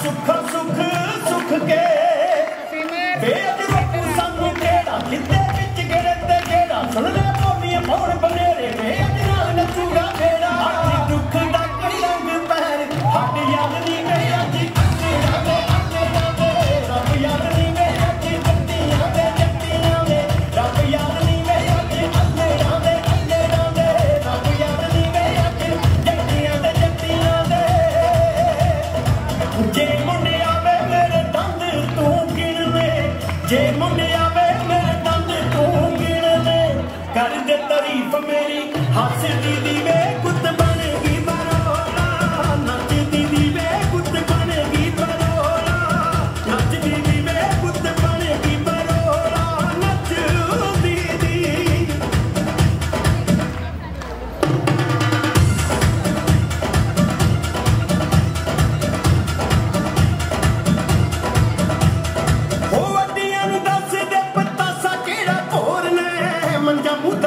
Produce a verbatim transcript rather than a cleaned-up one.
सुख सुख सुख के वेद बापू सानू केड़ा किते विच गिरते गेड़ा सुन ले बोलिए पौड़ बनेरे वेद नाल नचूगा बेड़ा अज दुख दा रंग पैर हट याद नी गए अज तेरा दे तेरा दे रब याद नी गए अज जट्टियां दे जट्टियां दे रब याद नी गए अज तेरा दे तेरा दे रब याद नी गए अज जट्टियां दे जट्टियां दे जे मुंडे आवे मेरे दंद तू गिणने जे मुंडे आवे मेरे दंद तू गिणने कर दे तारीफ मेरी हसदी दी वे कुत बनेगी बरोला नचदी दी वे कुत बनेगी बरोला नचदी दी वे कुत बनेगी बरोला नचदी दी ओ वड्डियां नूं दस दे पतासा केड़ा भोर ने मंजा मुद्दा